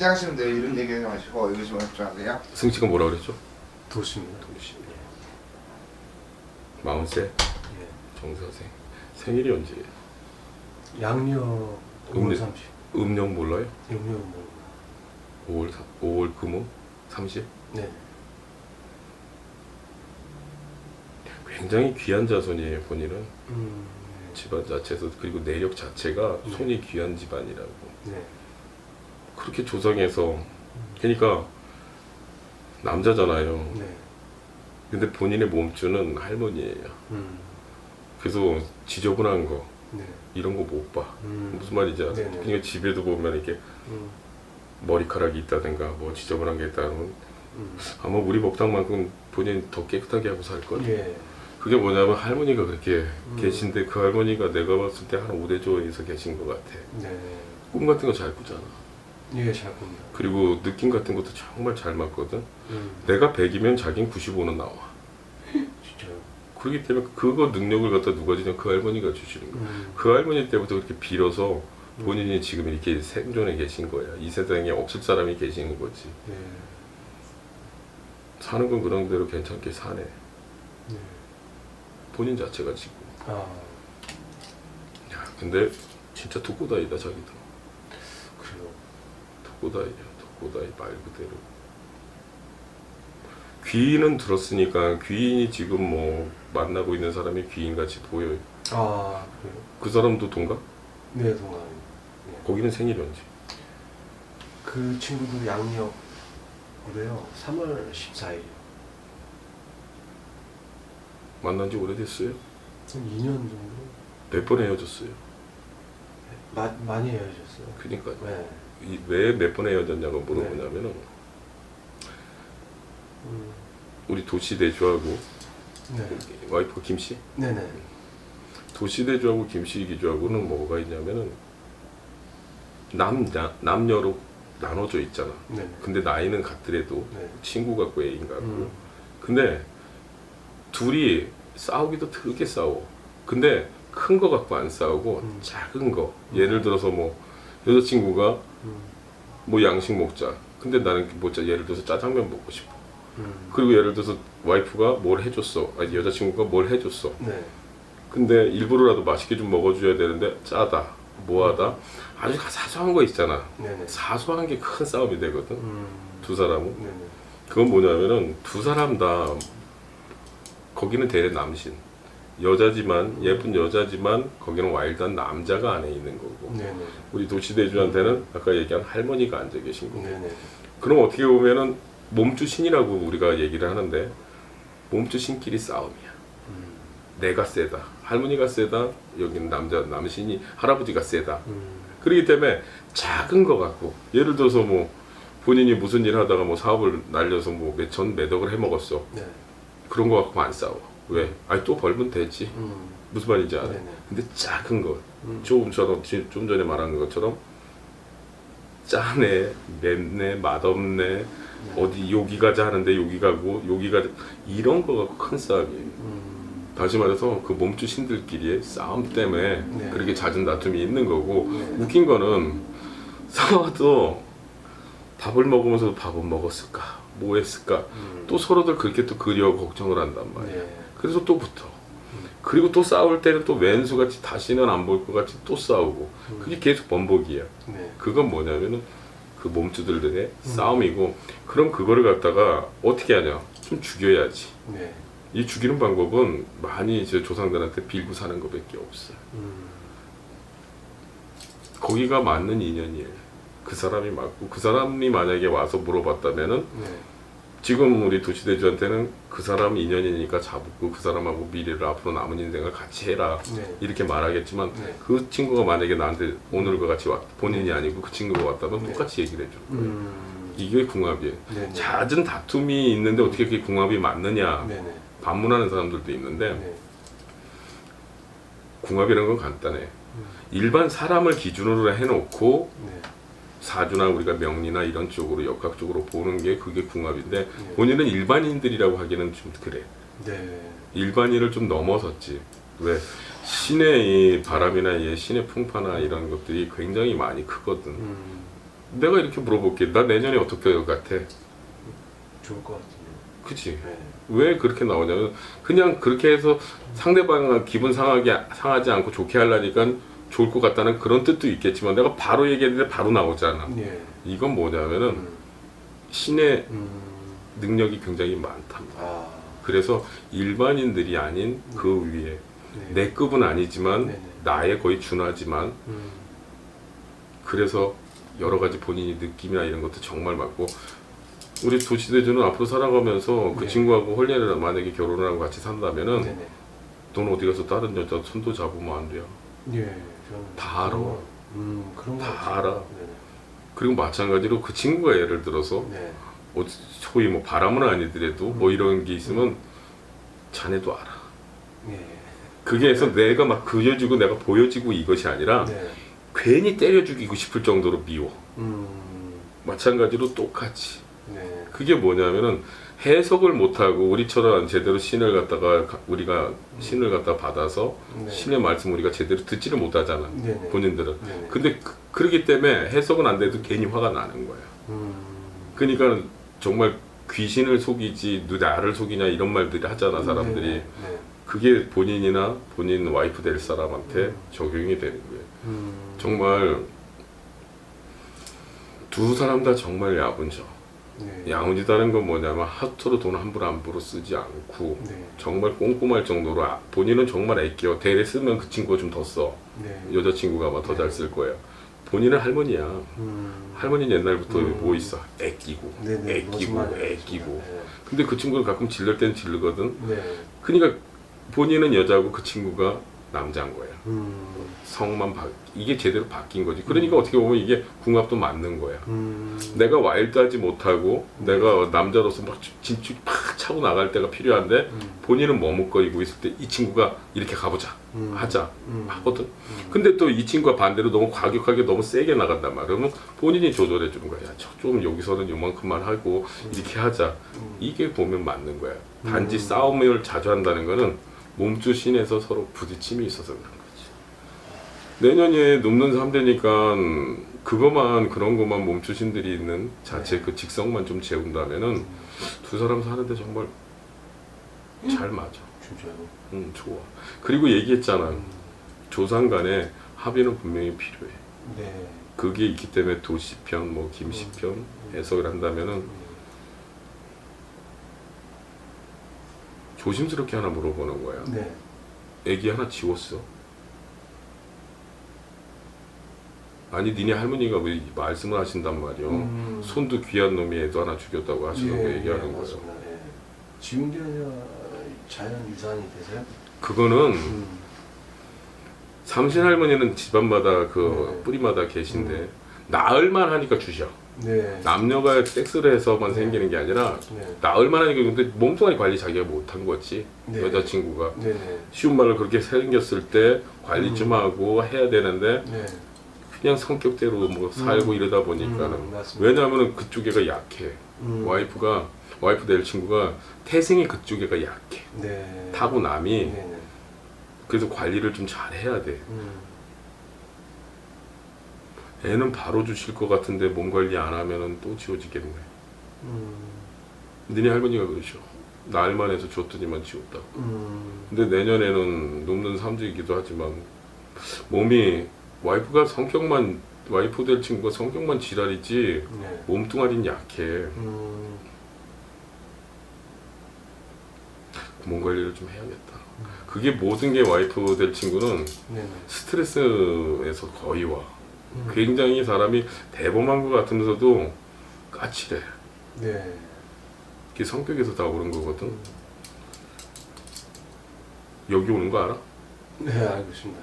기대하시면 돼요. 이런 얘기하지 마시고 이거 좀 집중하세요. 승치가 뭐라 그랬죠? 도시입니다. 도시. 40세? 예. 정사생. 생일이 언제예요? 양력 5월 30. 음력 몰라요? 음력은 뭐? 5월 금호 30? 네. 굉장히 귀한 자손이에요. 본인은 집안 자체에서. 그리고 내력 자체가 네. 손이 귀한 집안이라고. 네. 그렇게 조상해서. 그러니까 남자잖아요. 네. 근데 본인의 몸주는 할머니예요. 그래서 지저분한 거 네. 이런 거 못 봐. 무슨 말인지 알아요? 네네. 그러니까 집에도 보면 이렇게 머리카락이 있다든가 뭐 지저분한 게 있다면 아마 우리 법당만큼 본인 더 깨끗하게 하고 살걸. 예. 그게 뭐냐면 할머니가 그렇게 계신데 그 할머니가 내가 봤을 때 한 5대조에서 계신 것 같아. 네. 꿈 같은 거 잘 꾸잖아. 예, 잘 봅니다. 그리고 느낌 같은 것도 정말 잘 맞거든. 내가 100이면 자긴 95는 나와. 진짜요? 그렇기 때문에 그거 능력을 갖다 누가 주냐, 그 할머니가 주시는 거야. 그 할머니 때부터 그렇게 빌어서 본인이 지금 이렇게 생존에 계신 거야. 이 세상에 없을 사람이 계시는 거지. 예. 사는 건 그런 대로 괜찮게 사네. 네. 본인 자체가 지금. 아. 야, 근데 진짜 독고다이다 자기도. 그래요. 독고다이야. 독고다이 말 그대로. 귀인은 들었으니까 귀인이 지금 뭐 만나고 있는 사람이 귀인같이 보여요. 아, 그래요? 그 사람도 동갑? 네, 동갑입니다. 네. 거기는 생일이 언제? 그 친구도 양력으로요. 3월 14일. 만난 지 오래됐어요? 한 2년 정도? 몇 번 헤어졌어요? 많이 헤어졌어요. 그니까 네. 왜 몇 번 헤어졌냐고 물어보냐면은 우리 도시대주하고 네. 와이프가 김씨? 네네. 도시대주하고 김씨 기주하고는 뭐가 있냐면은 남녀로 나눠져 있잖아. 네네. 근데 나이는 같더라도 네. 친구 같고 애인 같고. 근데 둘이 싸우기도 되게 싸워. 근데 큰 거 갖고 안 싸우고 작은 거. 예를 들어서 뭐 여자친구가 뭐 양식 먹자. 근데 나는 뭐자 예를 들어서 짜장면 먹고 싶어. 그리고 예를 들어서 와이프가 뭘 해줬어. 아니 여자친구가 뭘 해줬어. 네. 근데 일부러라도 맛있게 좀 먹어줘야 되는데 짜다. 뭐하다. 아주 사소한 거 있잖아. 네네. 사소한 게 큰 싸움이 되거든. 두 사람은. 네네. 그건 뭐냐면은 두 사람 다 거기는 대래 남신. 여자지만 예쁜 여자지만 거기는 와일드한 남자가 안에 있는 거고. 네네. 우리 도시대주한테는 아까 얘기한 할머니가 앉아 계신 거고. 네네. 그럼 어떻게 보면은 몸주 신이라고 우리가 얘기를 하는데 몸주 신끼리 싸움이야. 내가 세다. 할머니가 세다. 여기는 남신이 할아버지가 세다. 그렇기 때문에 작은 거 갖고 예를 들어서 뭐 본인이 무슨 일 하다가 뭐 사업을 날려서 뭐 몇 억을 해먹었어. 네. 그런 거 갖고 안 싸워. 왜? 아니 또 벌면 되지. 무슨 말인지 알아? 네네. 근데 작은 거 좀 전에 말한 것처럼 짜네, 맵네, 맛없네, 어디 여기 가자 하는데 여기 가고 여기 가자 이런 거 갖고 큰 싸움이에요. 다시 말해서 그 몸주 신들끼리의 싸움 때문에 네. 그렇게 잦은 다툼이 있는 거고. 네. 웃긴 거는 싸워도 밥을 먹으면서도 밥은 먹었을까? 뭐 했을까? 또 서로들 그렇게 또 그리워 걱정을 한단 말이야. 네. 그래서 또 붙어. 그리고 또 싸울 때는 또 왼수같이 다시는 안 볼 것 같이 또 싸우고. 그게 계속 번복이야. 네. 그건 뭐냐면은 그 몸주들의 싸움이고. 그럼 그거를 갖다가 어떻게 하냐? 좀 죽여야지. 네. 이 죽이는 방법은 많이 이제 조상들한테 빌고 사는 것밖에 없어요. 거기가 맞는 인연이에요. 그 사람이 맞고 그 사람이 만약에 와서 물어봤다면은 네. 지금 우리 도시대주한테는 그 사람 인연이니까 잡고 그 사람하고 미래를 앞으로 남은 인생을 같이 해라. 네. 이렇게 말하겠지만 네. 그 친구가 만약에 나한테 오늘과 같이 본인이 아니고 그 친구가 왔다면 네. 똑같이 얘기를 해줄 거예요. 이게 궁합이에요. 네네. 잦은 다툼이 있는데 어떻게 그게 궁합이 맞느냐. 네네. 반문하는 사람들도 있는데 네. 궁합이라는 건 간단해. 일반 사람을 기준으로 해놓고 네. 사주나 우리가 명리나 이런 쪽으로 역학적으로 보는 게 그게 궁합인데 네. 본인은 일반인들이라고 하기는 좀 그래. 네. 일반인을 좀 넘어섰지. 왜? 신의 이 바람이나 신의 풍파나 이런 것들이 굉장히 많이 크거든. 내가 이렇게 물어볼게. 나 내년에 어떻게 될 것 같아? 좋을 것 같은데. 그치? 네. 왜 그렇게 나오냐면 그냥 그렇게 해서 상대방 기분 상하지 않고 좋게 하려니까 좋을 것 같다는 그런 뜻도 있겠지만 내가 바로 얘기했는데 바로 나오잖아. 예. 이건 뭐냐면은 신의 음. 능력이 굉장히 많답니다. 아. 그래서 일반인들이 아닌 그 위에 네. 내 급은 아니지만 네네. 나에 거의 준하지만 그래서 여러 가지 본인이 느낌이나 이런 것도 정말 많고 우리 도시대주는 앞으로 살아가면서 그 네. 친구하고 홀년을 만약에 결혼을 하고 같이 산다면은 네네. 넌 어디 가서 다른 여자 손도 잡으면 안 돼요. 예. 저는 다 알아. 그런 거 다 같아요. 알아. 네네. 그리고 마찬가지로 그 친구가 예를 들어서 네. 소위 뭐 바람은 아니더라도 뭐 이런 게 있으면 자네도 알아. 예. 그게 해서 내가 막 그려주고 내가 보여지고 이것이 아니라 네. 괜히 때려 죽이고 싶을 정도로 미워. 음. 마찬가지로 똑같이. 네. 그게 뭐냐면은 해석을 못하고 우리처럼 제대로 신을 갖다가 우리가 신을 갖다 받아서 네. 신의 말씀 우리가 제대로 듣지를 못하잖아. 네네. 본인들은. 네네. 근데 그러기 때문에 해석은 안 돼도 괜히 화가 나는 거야. 음. 그러니까 정말 귀신을 속이지 나를 속이냐 이런 말들이 하잖아 사람들이. 네네. 네. 그게 본인이나 본인 와이프 될 사람한테 적용이 되는 거예요. 정말 두 사람 다 정말 야분져. 네. 야무지다는 건 뭐냐면 하루로 돈 함부로 쓰지 않고 네. 정말 꼼꼼할 정도로 본인은 정말 아껴. 대래 쓰면 그 친구가 좀 더 써. 네. 여자친구가 아마 더 잘 쓸 거예요. 본인은 할머니야. 할머니는 옛날부터 뭐 있어? 애끼고 네네. 애끼고 무슨 애끼고. 네. 근데 그 친구는 가끔 질릴 땐 질르거든. 네. 그러니까 본인은 여자고 그 친구가 남자인 거야. 음. 성만 이게 제대로 바뀐 거지. 그러니까 어떻게 보면 이게 궁합도 맞는 거야. 음. 내가 와일드하지 못하고 내가 남자로서 막 진출 팍 차고 나갈 때가 필요한데 본인은 머뭇거리고 있을 때 이 친구가 이렇게 가보자 하자 하거든. 근데 또 이 친구가 반대로 너무 과격하게 너무 세게 나간단 말이야. 그러면 본인이 조절해 주는 거야. 야, 좀 여기서는 요만큼만 하고 이렇게 하자. 이게 보면 맞는 거야. 단지 싸움을 자주 한다는 거는 몸주 신에서 서로 부딪힘이 있어서 그런 거지. 내년에 눕는 3대니까 그것만 그런 것만 몸주신들이 있는 자체 그 직성만 좀 재운다면은 두 사람 사는데 정말 잘 맞아. 진짜요? 좋아. 그리고 얘기했잖아. 조상 간에 합의는 분명히 필요해. 네. 그게 있기 때문에 도시편, 뭐 김씨편 해석을 한다면은 조심스럽게 하나 물어보는 거야. 네. 애기 하나 지웠어? 아니 니네 할머니가 왜 말씀을 하신단 말이야. 손도 귀한 놈이 애도 하나 죽였다고 하시는 거 얘기하는 거예요. 맞습니다. 예. 지운 게 아니라 자연 유산이 되세요? 그거는 삼신 할머니는 집안마다 그 네. 뿌리마다 계신데 나을만 하니까 주셔. 네. 남녀가 섹스를 해서만 생기는 게 아니라 네. 나을만 하니까. 근데 몸뚱아리 관리 자기가 못한 거지. 네. 여자친구가 네네. 쉬운 말로 그렇게 생겼을 때 관리 좀 하고 해야 되는데 네. 그냥 성격대로 뭐 살고 이러다 보니까는 맞습니다. 왜냐하면 그쪽애가 약해. 와이프 될 친구가 태생이 그쪽애가 약해. 네. 타고남이. 네네. 그래서 관리를 좀 잘해야 돼. 애는 바로 주실 것 같은데 몸 관리 안 하면은 또 지워지겠네. 니네 할머니가 그러셔. 날만 해서 줬더니만 지웠다고. 근데 내년에는 눕는 삼주이기도 하지만 몸이 와이프 될 친구가 성격만 지랄이지 네. 몸뚱아리는 약해. 몸 관리를 좀 해야겠다. 그게 모든 게 와이프 될 친구는 네네. 스트레스에서 거의 와. 굉장히 사람이 대범한 것 같으면서도 까칠해. 네. 그게 성격에서 다 오는 거거든. 여기 오는 거 알아? 네, 알고 있습니다.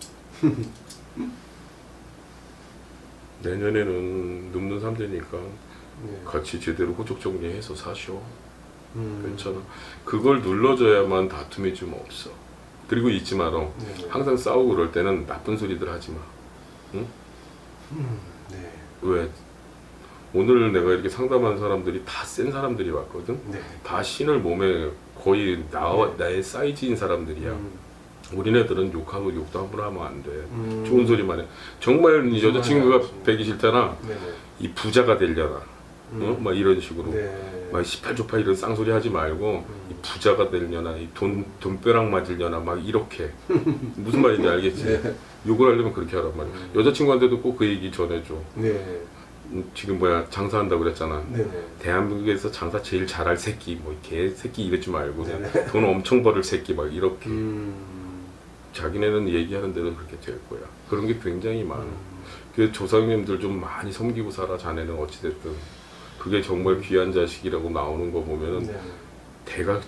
내년에는 눕는 3대니까 네. 같이 제대로 호적 정리해서 사셔. 괜찮아. 그걸 눌러줘야만 다툼이 좀 없어. 그리고 잊지 마라. 네네. 항상 싸우고 그럴 때는 나쁜 소리들 하지 마. 응? 네. 왜? 오늘 내가 이렇게 상담한 사람들이 다 센 사람들이 왔거든. 네. 다 신을 몸에 거의 나의 사이즈인 사람들이야. 우리네들은 욕하고 욕도 함부로 하면 안 돼. 좋은 소리만 해. 정말 여자친구가 말인지 배기 싫다나 네네. 이 부자가 되려나 막 이런 식으로 네. 막 18조파 이런 쌍소리 하지 말고 이 부자가 되려나 이 돈벼락 맞으려나 막 이렇게 무슨 말인지 알겠지? 네. 욕을 하려면 그렇게 하란 말이야. 여자친구한테도 꼭 그 얘기 전해줘. 네. 지금 뭐야 장사한다고 그랬잖아. 네네. 대한민국에서 장사 제일 잘할 새끼 뭐 개새끼 이러지 말고 네네. 돈 엄청 벌을 새끼 막 이렇게 음. 자기네는 얘기하는 대로 그렇게 될 거야. 그런 게 굉장히 많아. 그래서 조상님들 좀 많이 섬기고 살아. 자네는 어찌됐든 그게 정말 귀한 자식이라고 나오는 거 보면은 네. 대가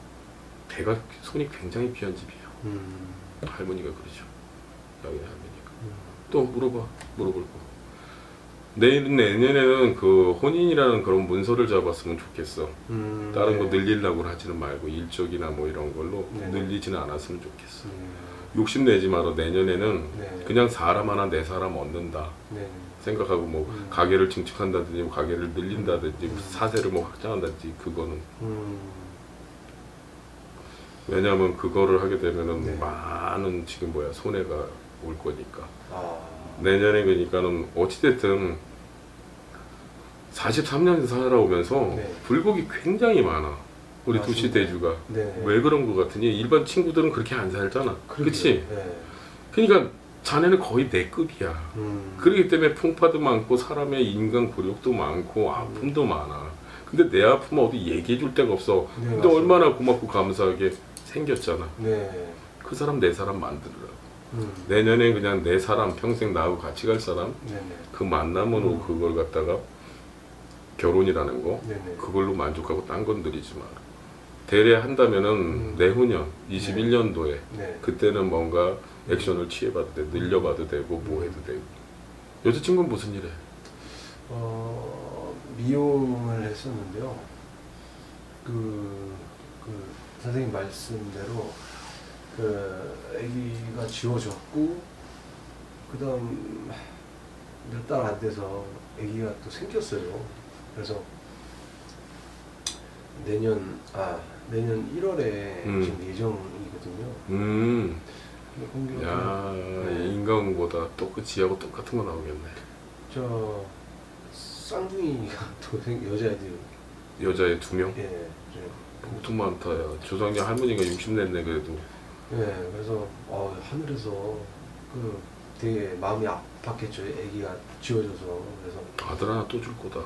손이 굉장히 귀한 집이에요. 음. 할머니가 그러죠. 여기 할머니가 또 물어볼 거. 내년에는 그 혼인이라는 그런 문서를 잡았으면 좋겠어. 다른 거 네. 늘리려고 하지는 말고 일적이나 뭐 이런 걸로 네. 늘리지는 않았으면 좋겠어. 음. 욕심내지 마라. 내년에는 네. 그냥 사람 하나 내 사람 얻는다 네. 생각하고 뭐 가게를 증축한다든지 뭐 가게를 늘린다든지 사세를 뭐 확장한다든지 그거는 왜냐하면 그거를 하게 되면은 네. 많은 지금 뭐야 손해가 올 거니까. 아. 내년에 그러니까는 어찌됐든 43년 살아오면서 네. 불복이 굉장히 많아. 우리 도시 맞습니다. 대주가. 네. 왜 그런 거 같으니? 일반 친구들은 그렇게 안 살잖아. 그치? 네. 그러니까 자네는 거의 내 급이야. 그렇기 때문에 풍파도 많고 사람의 인간 굴욕도 많고 아픔도 많아. 근데 내 아픔은 어디 얘기해 줄 데가 없어. 네, 근데 맞습니다. 얼마나 고맙고 감사하게 생겼잖아. 네. 그 사람 내 사람 만들으라고. 내년에 그냥 내 사람 평생 나하고 같이 갈 사람 네네. 그 만남으로 그걸 갖다가 결혼이라는 거 네네. 그걸로 만족하고 딴 건 들이지 마. 대래 한다면은 내후년 21년도에 네. 그때는 뭔가 액션을 취해봐도 돼. 늘려봐도 되고 뭐 해도 되고. 여자친구는 무슨 일 해? 미용을 했었는데요. 그 선생님 말씀대로 아기가 지워졌고 그다음 몇 달 안 돼서 아기가 또 생겼어요. 그래서 내년 1월에 지금 예정이거든요. 야, 인간보다 또 그 지하고 똑같은 거 나오겠네. 저 쌍둥이가 또 여자애들. 여자애 2명? 예. 복통 많다. 야. 조상님 할머니가 60 냈네 그래도. 네, 그래서 하늘에서 되게 마음이 아팠겠죠. 아기가 지워져서. 그래서 아들 하나 또 줄 거다.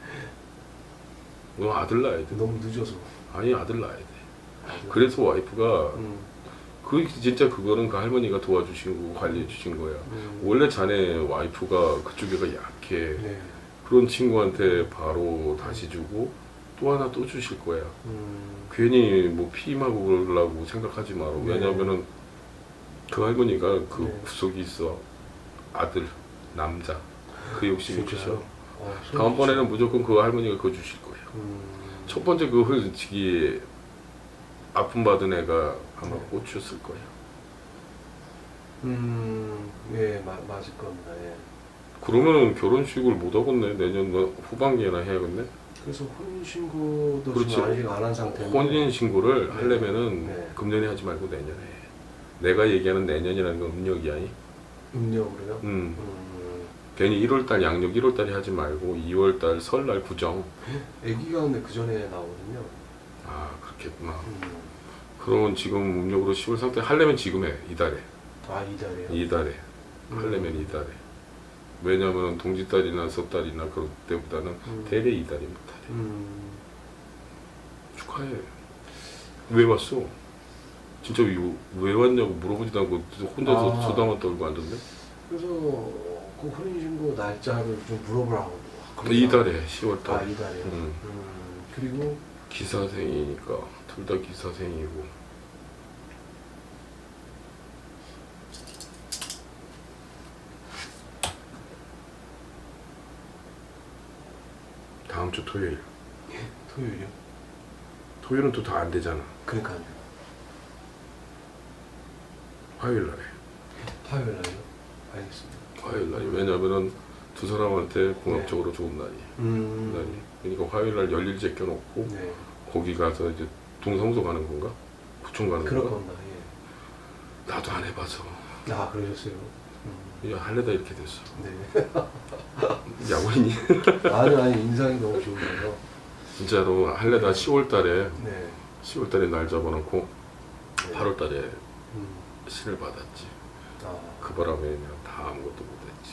너 아들 낳아야 돼. 너무 늦어서. 아니 아들 낳아야 돼. 그래서 와이프가 그 진짜 그거는 그 할머니가 도와주신 거 관리해 주신 거야. 원래 자네 와이프가 그쪽에가 약해. 네. 그런 친구한테 바로 다시 주고 또 하나 또 주실 거야. 괜히 뭐 피임하고 그러려고 생각하지 마라. 네. 왜냐면은 그 할머니가 그 네. 구석이 있어. 아들, 남자. 그 욕심이 크셔. 소름 다음번에는 끼치죠. 무조건 그 할머니가 그거 주실 거예요. 첫 번째 그 흘치기 아픔 받은 애가 아마 꽃이었을 거예요. 예, 맞을 겁니다. 예. 그러면은 결혼식을 못 하겠네. 내년 후반기에나 해야겠네. 그래서 혼인신고도 그렇지. 지금 아직 안 한 상태인데. 혼인 신고를 네. 하려면은 네. 금년에 하지 말고 내년에 해. 내가 얘기하는 내년이라는 건 음력이 아니. 음력으로요? 괜히 1월달 양력 1월달에 하지 말고 2월달 설날 구정. 아기가 근데 그 전에 나오거든요. 아 그렇겠구나. 그러면 지금 음력으로 10월 상태 하려면 지금 해. 이달에. 이달에요? 이달에. 하려면 이달에. 왜냐면 동짓달이나 섣달이나 그럴 때보다는 대개 이달이 못하래. 축하해. 왜 왔어? 진짜 왜 왔냐고 물어보지도 않고 혼자서 수다만 떨고 앉았네? 그래서 그 혼인신고 날짜를 좀 물어보라고. 이달에 10월달. 이달에요? 그리고 기사생이니까 둘 다 기사생이고. 다음 주 토요일. 토요일이요? 토요일은 또 다 안 되잖아. 그러니까요. 화요일 날에. 화요일 날이요? 알겠습니다. 화요일 날이. 왜냐면은 두 사람한테 궁합적으로 좋은 날이. 날이. 그러니까 화요일 날 열일 제껴놓고 거기 가서 이제 동사무소 가는 건가? 구청 가는 그럴 건가? 겁니다. 예. 나도 안 해봐서. 아 그러셨어요. 야, 할래다 이렇게 됐어. 네. 야구인이 아니 인상이 너무 좋으셔서. 진짜로 할래다 10월달에 네. 10월달에 날 잡아놓고 네. 8월달에 음. 신을 받았지. 아. 그 바람에 그냥 다 아무것도 못했지.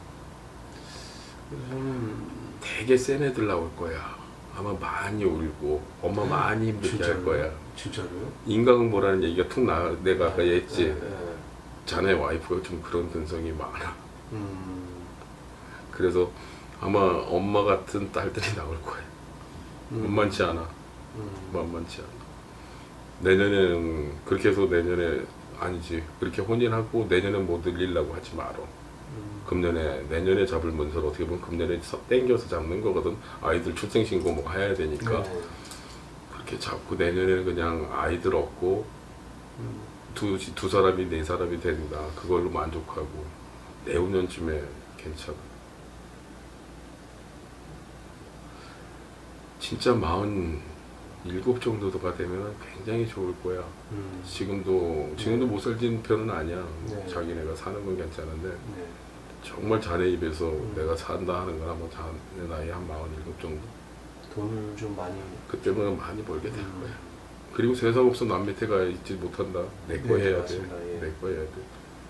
그래서 저는 되게 센 애들 나올 거야. 아마 많이 울고 엄마 많이 힘들게 할 거야. 진짜로요? 인간응보라는 얘기가 툭 내가 아까 네. 얘기했지. 네. 자네 와이프가 좀 그런 근성이 많아. 음. 그래서 아마 엄마 같은 딸들이 나올 거야. 만만치 않아. 만만치 않아. 내년에는 그렇게 해서 내년에 아니지. 그렇게 혼인하고 내년에 못 늘리려고 하지 마라. 금년에 내년에 잡을 문서를 어떻게 보면 금년에 땡겨서 잡는 거거든. 아이들 출생신고 뭐 해야 되니까. 네. 그렇게 잡고 내년에는 그냥 아이들 얻고 두 사람이 네 사람이 된다. 그걸로 만족하고 내후년쯤에 괜찮아. 진짜 47 정도가 되면 굉장히 좋을 거야. 지금도 못 살진 편은 아니야. 네. 자기네가 사는 건 괜찮은데 네. 정말 자네 입에서 내가 산다 하는 건 아마 자네 나이 한 47 정도. 돈을 좀 많이. 그때는 많이 벌게 될 거야. 그리고 세상 없어 남 밑에 가 있지 못한다. 내 거 네, 해야 돼. 맞습니다. 예. 내 거 해야 돼.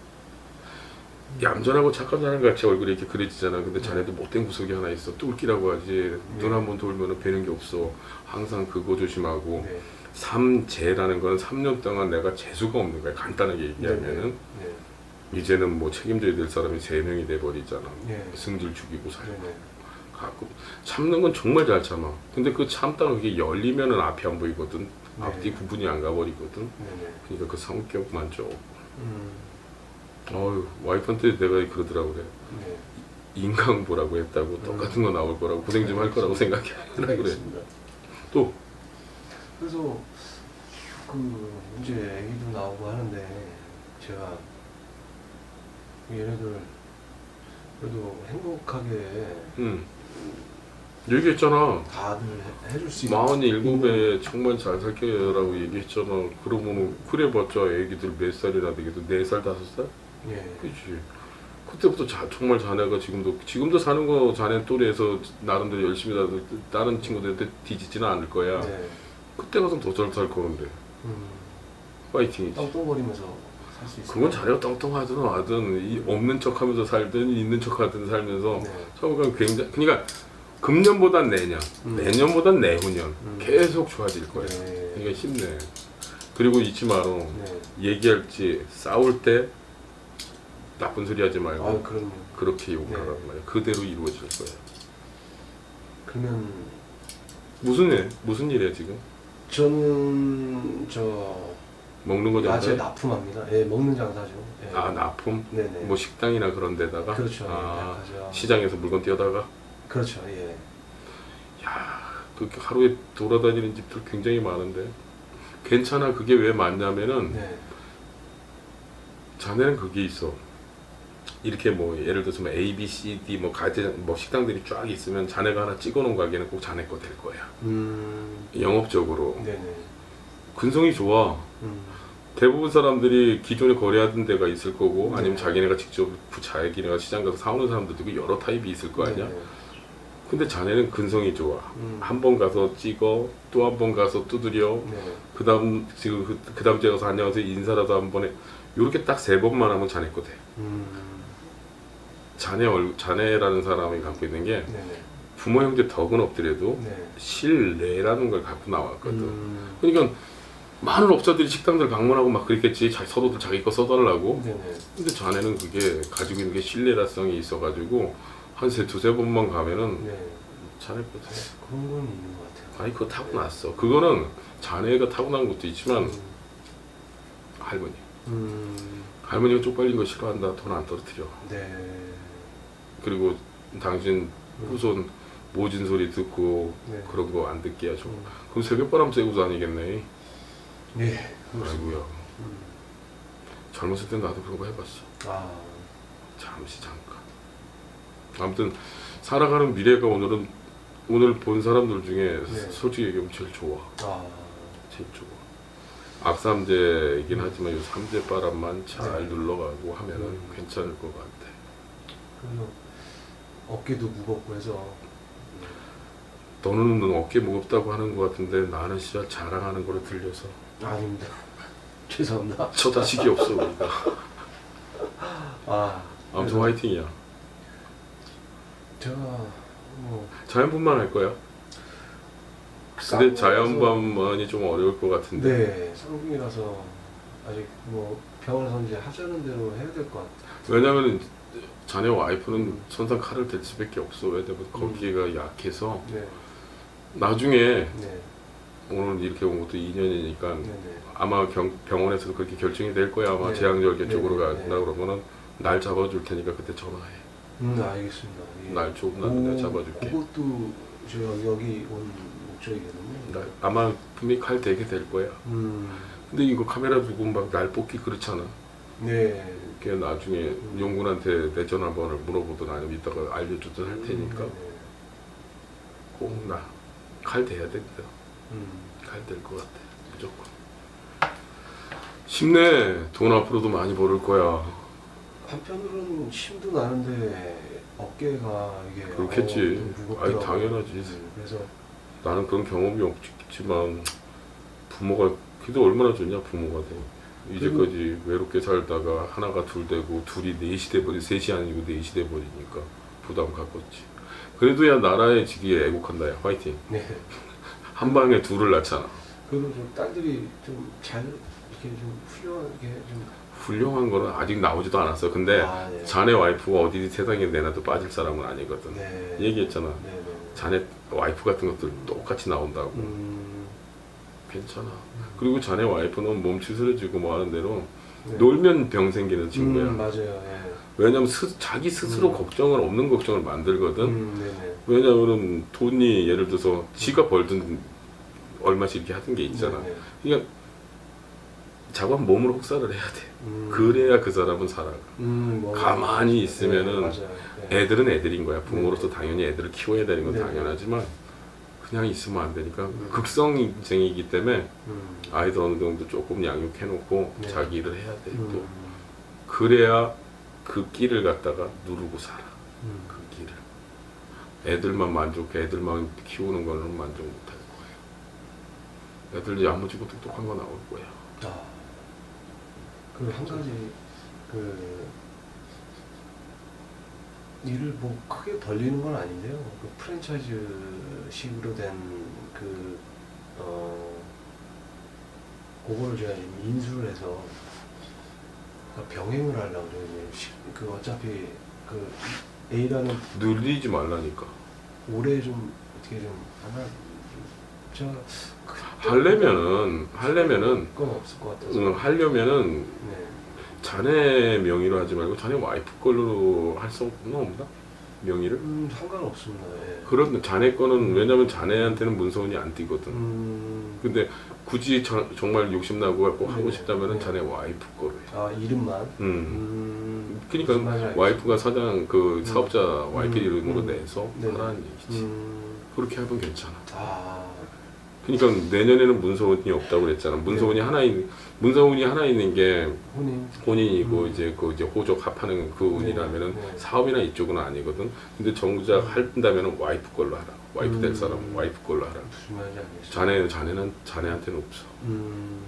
얌전하고 착한 사람 같이 얼굴이 이렇게 그려지잖아. 근데 자네도 못된 구석이 하나 있어. 뚫기라고 하지. 눈 한 번 돌면은 뵈는 게 없어. 항상 그거 조심하고. 네. 삼재라는 건 3년 동안 내가 재수가 없는 거야. 간단하게 얘기하면은. 네. 이제는 뭐 책임져야 될 사람이 3명이 돼버리잖아. 네. 승질 죽이고 살고. 네. 가끔 참는 건 정말 잘 참아. 근데 그 참다가 그게 열리면은 앞이 안 보이거든. 네. 앞뒤 구분이 안 가버리거든. 네. 그러니까 그 성격만 좀. 음. 어휴, 와이프한테 내가 그러더라고 그래. 네. 인강보라고 했다고 똑같은 거 나올 거라고 고생 좀 할 거라고 생각해. 그래. 알겠습니다. 또 그래서 그 이제 애기도 나오고 하는데 제가 얘네들 그래도 행복하게 얘기했잖아. 다들 해줄 수 있는 47에 정말 잘 살게라고 얘기했잖아. 그러면은 그래봤자 애기들 몇 살이나 되겠어? 4살, 5살? 예. 그치. 그때부터 정말 자네가 지금도 사는 거 자네 또래에서 나름대로 열심히 다른 친구들한테 뒤지지는 않을 거야. 네. 그때 가서 더 잘 살 거는데. 파이팅이지. 떵떵거리면서 살 수 있어요. 그건 자네가 떵떵하든 하든 없는 척하면서 살든 있는 척하든 살면서 네. 처음에 굉장히 그러니까 금년보단 내년, 내년보단 내후년 계속 좋아질 거야. 네. 그러니까 힘내. 그리고 잊지 마라. 네. 얘기할지 싸울 때 나쁜 소리 하지 말고 아, 그럼요. 그렇게 욕을 네. 하란 말이야. 그대로 이루어질 거야. 그러면 무슨 일이야 지금? 저는 먹는 거 야채 정도? 납품합니다. 예, 먹는 장사죠. 예. 아, 납품? 네네. 뭐 식당이나 그런 데다가? 그렇죠. 아, 예, 약하죠. 시장에서 물건 띄어다가? 그렇죠. 예. 야, 그렇게 하루에 돌아다니는 집들 굉장히 많은데 괜찮아. 그게 왜 많냐면은 네. 자네는 그게 있어. 이렇게 뭐 예를 들어서 뭐 A, B, C, D 뭐 식당들이 쫙 있으면 자네가 하나 찍어놓은 가게는 꼭 자네 거 될 거야. 영업적으로. 네네. 근성이 좋아. 대부분 사람들이 기존에 거래하던 데가 있을 거고 아니면 네. 자기네가 직접 자기네가 시장 가서 사오는 사람들도 있고 여러 타입이 있을 거 아니야. 네네. 근데 자네는 근성이 좋아. 한 번 가서 찍어, 또 한 번 가서 두드려, 네. 그 다음 주에 가서 안녕하세요 인사라도 한 번에 요렇게 딱 3번만 하면 자네 거 돼. 자네라는 사람이 갖고 있는 게 네네. 부모 형제 덕은 없더라도 네. 신뢰라는 걸 갖고 나왔거든. 그러니까 많은 업자들이 식당들 방문하고 막 그랬겠지. 서로들 자기 거 써달라고. 네네. 근데 자네는 그게 가지고 있는 게 신뢰라성이 있어가지고 한 두세 번만 가면은 네. 자네 거 돼. 그런 건 있는 것 같아요. 아니 그거 타고났어. 그거는 자네가 타고난 것도 있지만 할머니. 할머니가 쪽팔린 거 싫어한다. 돈 안 떨어뜨려. 네. 그리고 당신 후손 모진 소리 듣고 네. 그런 거 안 듣게 해줘. 그럼 새벽바람 쐬고 다니겠네. 네. 아이고야. 젊었을 때 나도 그런 거 해봤어. 아. 잠시 잠깐. 아무튼 살아가는 미래가 오늘 본 사람들 중에 네. 솔직히 얘기하면 제일 좋아. 아. 제일 좋아. 악삼제이긴 하지만 이 삼재 바람만 잘 네. 눌러가고 하면은 괜찮을 것 같아. 그래서 어깨도 무겁고 해서 너는 어깨 무겁다고 하는 것 같은데 나는 진짜 자랑하는 거로 들려서 아닙니다. 죄송합니다. 저 자식이 없어 우리가. 아, 아무튼 그래서 화이팅이야. 제가 뭐 자연분만 할 거야. 근데 쌍둥이라서- 자연분만이 좀 어려울 것 같은데. 네, 쌍둥이라서 아직 뭐 병원에서 이제 하자는 대로 해야 될 것 같아요. 왜냐면 자네 와이프는 천상 칼을 댈 수밖에 없어. 왜냐면 거기가 약해서 네, 나중에 네, 오늘 이렇게 온 것도 2년이니까 네, 네. 아마 병원에서도 그렇게 결정이 될 거야. 아마 네. 제왕절개 네. 쪽으로 네. 간다 그러면은 날 잡아줄 테니까 그때 전화해. 알겠습니다. 예. 날 조금 나면 내가 잡아줄게. 그것도 제가 여기 온 목적이거든요. 아마 분명히 칼 대게 될 거야. 근데 이거 카메라 두고 막 날 뽑기 그렇잖아. 네. 걔 나중에 용군한테 내 전화번호를 물어보든 아니면 이따가 알려주든 할 테니까 네. 꼭 나 칼 대야 된다. 음. 칼 될 것 같아. 무조건. 힘내. 돈 앞으로도 많이 벌을 거야. 한편으로는 힘도 나는데 어깨가 이게 그렇겠지. 좀 무겁더라고요. 아니 당연하지. 그래서 나는 그런 경험이 없지만 부모가 그래도 얼마나 좋냐 부모가 돼. 이제까지 외롭게 살다가 하나가 둘 되고 둘이 넷이 돼버리 셋이 아니고 넷이 돼버리니까 부담 갖겠지. 그래도 야 나라에 지기 애국한다 야 화이팅. 네. 한 방에 둘을 낳잖아. 그리고 좀 딸들이 좀 잘 이렇게 좀 훌륭하게 좀 훌륭한 거는 아직 나오지도 않았어. 근데 네. 자네 와이프가 어디 세상에 내놔도 빠질 사람은 아니거든. 네. 얘기했잖아. 네, 네. 자네 와이프 같은 것들 똑같이 나온다고. 괜찮아. 그리고 자네 와이프는 몸 치스러지고 뭐 하는 대로 네. 놀면 병 생기는 친구야. 맞아요. 예. 왜냐면 자기 스스로 걱정을 없는 걱정을 만들거든. 네네. 왜냐면은 돈이 예를 들어서 지가 벌든 얼마씩 이렇게 하던 게 있잖아. 네네. 그러니까 자관 몸으로 혹사를 해야 돼. 그래야 그 사람은 살아가. 뭐, 가만히 있으면은 네, 맞아요. 네. 애들은 애들인 거야. 부모로서 당연히 애들을 키워야 되는 건 네. 당연하지만 그냥 있으면 안 되니까 극성쟁이기 때문에 아이들 어느 정도 조금 양육해놓고 네. 자기 일을 해야 돼. 또 그래야 그 끼를 갖다가 누르고 살아. 그 끼를. 애들만 만족해. 애들만 키우는 거는 만족 못할 거예요. 애들 야무지고 똑똑한 거 나올 거야. 그리고 한 가지 일을 뭐 크게 벌리는 건 아닌데요. 그 프랜차이즈식으로 된 그거를 제가 지금 인수를 해서 병행을 하려고 그 어차피 그 A라는 늘리지 말라니까. 올해 좀 어떻게 좀 하나 제가 하려면은 건 없을 것 같아서. 하려면은 네. 자네 명의로 하지 말고 자네 와이프 걸로 할 수 없나? 명의를? 상관없습니다. 예. 그런 자네 거는 왜냐면 자네한테는 문서원이 안 띄거든. 근데 굳이 정말 욕심나고 갖고 하고 네네. 싶다면은 네. 자네 와이프 거로 해. 아 이름만. 무슨 말인지 그러니까 알겠습니다. 와이프가 사장 그 사업자 와이프 이름으로 내서 네네. 하라는 얘기지. 그렇게 하면 괜찮아. 아 그러니까 내년에는 문서원이 없다고 그랬잖아. 문서원이 하나 있는 게 혼인. 혼인이고 이제 호적 합하는 그 운이라면은 네. 사업이나 이쪽은 아니거든. 근데 정작 한다면은 와이프 걸로 하라. 와이프 될 사람은 와이프 걸로 하라. 무슨 말인지 알겠습니다. 자네는 자네한테는 없어. 음.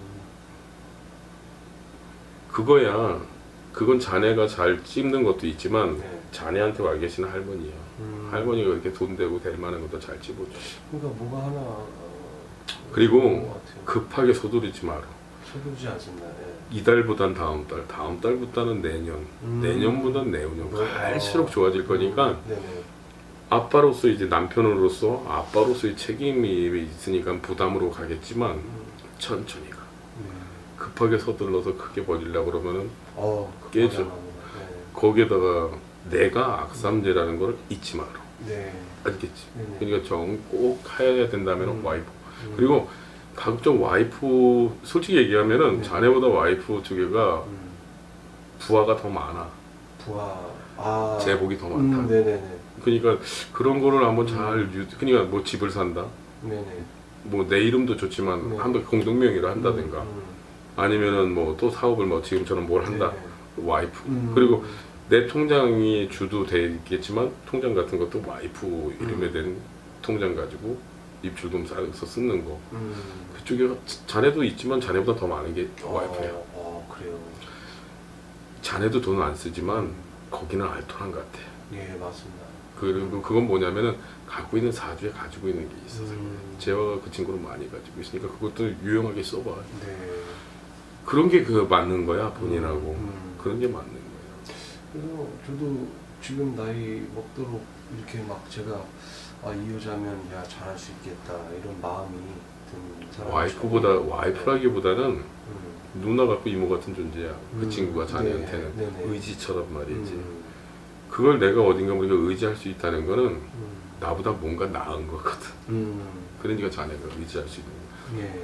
그거야. 그건 자네가 잘 찝는 것도 있지만 네. 자네한테 와 계시는 할머니야. 할머니가 그렇게 돈 되고 될 만한 것도 잘 찝어줘. 그러니까 뭐가 하나 그리고 그런 것 같아요. 급하게 서두르지 마라. 서두르지 않습니다. 예. 이달보단 다음 달, 다음 달보다는 내년, 내년보단 내후년 갈수록 좋아질 거니까 네네. 아빠로서 이제 남편으로서 아빠로서의 책임이 있으니까 부담으로 가겠지만 천천히 가. 급하게 서둘러서 크게 벌리려고 그러면은 깨져. 네. 거기에다가 내가 악삼제라는 걸 잊지 마라. 네. 알겠지? 네네. 그러니까 꼭 해야 된다면 와이프. 그리고 각종 와이프 솔직히 얘기하면은 네. 자네보다 와이프 쪽에가 부하가 더 많아. 부하. 제복이 더 많다. 네네네. 그러니까 그런 거를 한번 잘 그러니까 뭐 집을 산다. 네네. 뭐 내 이름도 좋지만 네. 한번 공동명의로 한다든가 아니면은 뭐 또 사업을 뭐 지금처럼 뭘 한다. 네. 와이프. 그리고 내 통장이 주도 되겠지만 통장 같은 것도 와이프 이름에 된 통장 가지고 입출금 싸서 쓰는 거. 그쪽에 자네도 있지만 자네보다 더 많은 게 와이프야. 그래요. 자네도 돈 안 쓰지만 거기는 알토란 같아. 예, 맞습니다. 그리고 그건 뭐냐면은 갖고 있는 사주에 가지고 있는 게 있어서 재화가 그 친구는 많이 가지고 있으니까 그것도 유용하게 써봐. 네. 그런 게 그 맞는 거야 본인하고. 그런 게 맞는 거야. 그래서 저도 지금 나이 먹도록 이렇게 막 제가 이 여자면 야 잘할 수 있겠다 이런 마음이 든 사람. 와이프라기보다는 누나 같고 이모 같은 존재야. 그 친구가 자네한테는 네네. 의지처럼 말이지. 그걸 내가 어딘가 우리가 의지할 수 있다는 거는 나보다 뭔가 나은 거거든. 그러니까 자네가 의지할 수 있는 거야. 예.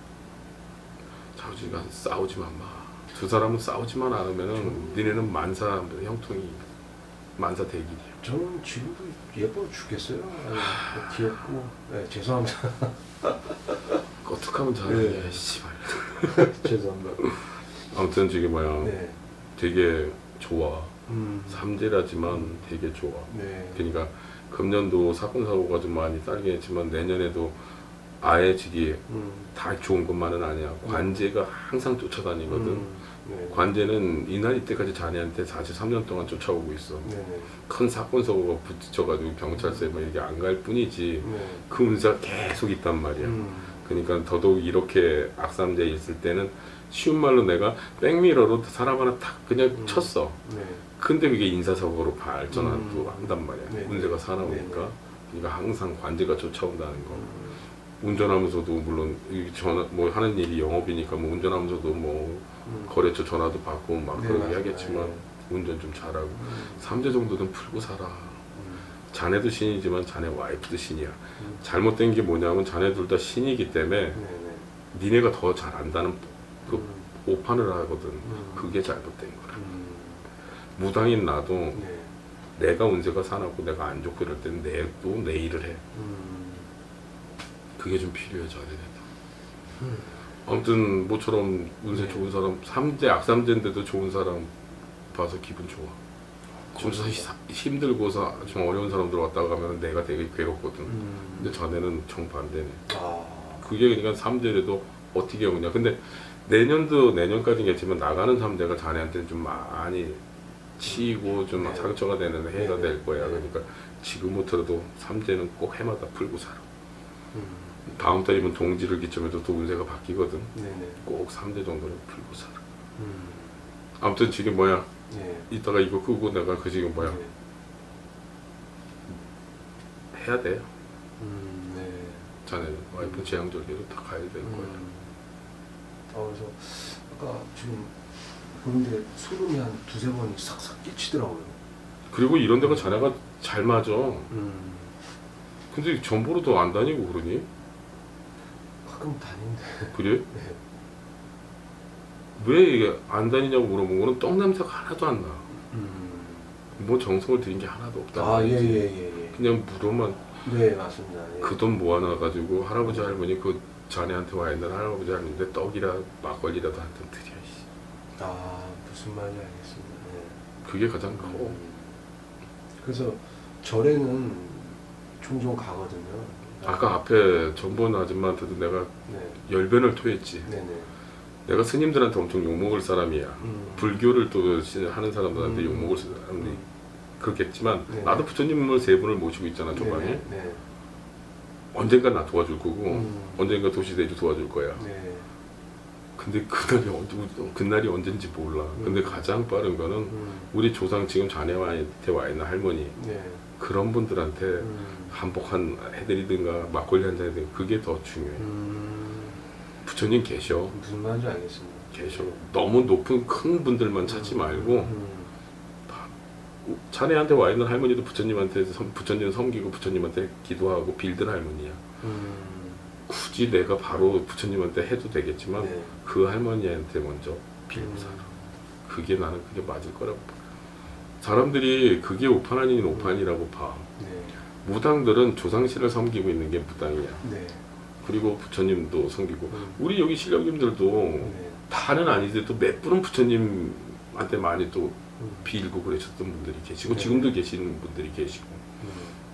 자우지가 싸우지만 마. 두 사람은 싸우지만 않으면은 니네는 만사 형통이 만사 대길이야. 저는 지금도 예뻐 죽겠어요. 귀엽고. 네, 죄송합니다. 어떡하면 잘해. 네. 씨발. 죄송합니다. 아무튼 저게 뭐야. 네. 되게 좋아. 삼재라지만 되게 좋아. 네. 그러니까 금년도 사건 사고가 좀 많이 따르긴 했지만 내년에도 아예 지기 다 좋은 것만은 아니야. 관제가 항상 쫓아다니거든. 네. 관제는 이날 이때까지 자네한테 43년 동안 쫓아오고 있어. 네네. 큰 사건 사고가 붙여가지고 경찰서에 막 이렇게 안 갈 뿐이지 네. 그 운세가 계속 있단 말이야. 그러니까 더더욱 이렇게 악삼재 있을 때는 쉬운 말로 내가 백미러로 사람 하나 탁 그냥 쳤어. 네. 근데 그게 인사사고로 발전도 한단 말이야. 네. 운세가 사나우니까. 네. 그러니까 항상 관제가 쫓아온다는 거. 운전하면서도 물론 전화 뭐 하는 일이 영업이니까 뭐 운전하면서도 뭐 거래처 전화도 받고 막 네, 그러게 맞아요. 하겠지만 네. 운전 좀 잘하고 3대 정도는 풀고 살아. 자네도 신이지만 자네 와이프도 신이야. 잘못된 게 뭐냐면 자네 둘 다 신이기 때문에 네네. 니네가 더 잘 안다는 그 오판을 하거든. 그게 잘못된 거라. 무당인 나도 네. 내가 운세가 사납고 내가 안 좋고 이럴 때는 내도 내 일을 해. 그게 좀 필요해 자네네도. 아무튼 모처럼 운세 네. 좋은 사람 3대 악삼재인데도 좋은 사람 봐서 기분 좋아. 좀 힘들고서 좀 어려운 사람들 왔다 가면 내가 되게 괴롭거든. 근데 자네는 정반대네. 그게 그러니까 삼재래도 어떻게 오냐. 근데 내년도 내년까지겠지만 나가는 삼재가 자네한테는 좀 많이 치이고 좀 네. 상처가 되는 해가 네. 될 거야. 네. 그러니까 지금부터라도 삼재는 꼭 해마다 풀고 살아. 다음 달이면 동지를 기점해도 또 운세가 바뀌거든. 네네. 꼭 3대 정도는 풀고 살아. 아무튼 지금 뭐야. 네. 이따가 이거 끄고 내가 그 지금 뭐야. 네. 해야 돼. 네. 자네는 와이프 재앙절개로 다 가야 될 거야. 그래서 아까 지금 보는데 소름이 한 두세 번이 싹싹 끼치더라고요. 그리고 이런 데가 자네가 잘 맞아. 근데 전보로도 안 다니고 그러니? 가끔 다니는데. 그래? 네. 왜 이게 안 다니냐고 물어본 거는 똥 냄새가 하나도 안 나. 뭐 정성을 들인 게 하나도 없다. 예. 그냥 물어만 네, 맞습니다. 예. 그 돈 모아놔가지고 할아버지 할머니 그 자네한테 와 있는 할아버지 할머니인데 떡이라 막걸리라도 한 잔 드려. 무슨 말인지 알겠습니다. 네. 그게 가장 커. 그래서 절에는 종종 가거든요. 아까 앞에 전본 아줌마한테도 내가 네. 열변을 토했지. 네네. 내가 스님들한테 엄청 욕먹을 사람이야. 불교를 또 하는 사람들한테 욕먹을 사람들이 그렇겠지만 네네. 나도 부처님을 세 분을 모시고 있잖아 조방에. 네. 언젠가 나 도와줄 거고 언젠가 도시대주 도와줄 거야. 네. 근데 그날이 언젠지 몰라. 근데 가장 빠른 거는 우리 조상 지금 자네한테 와 있는 할머니 네. 그런 분들한테 한복 한 해드리든가 막걸리 한 잔 해드리든가 그게 더 중요해. 부처님 계셔. 무슨 말인지 알겠습니다. 계셔. 너무 높은 큰 분들만 찾지 말고 자네한테 와 있는 할머니도 부처님한테 부처님 섬기고 부처님한테 기도하고 빌든 할머니야. 굳이 내가 바로 부처님한테 해도 되겠지만 네. 그 할머니한테 먼저 빌고 살아. 그게 나는 그게 맞을 거라고 봐. 사람들이 그게 오판 아닌 오판이라고 봐. 네. 무당들은 조상신을 섬기고 있는 게 무당이야. 네. 그리고 부처님도 섬기고 우리 여기 신령님들도 네. 다 다는 아니더라도 몇 분은 부처님한테 많이 또 빌고 그러셨던 분들이 계시고 네. 지금도 계시는 분들이 계시고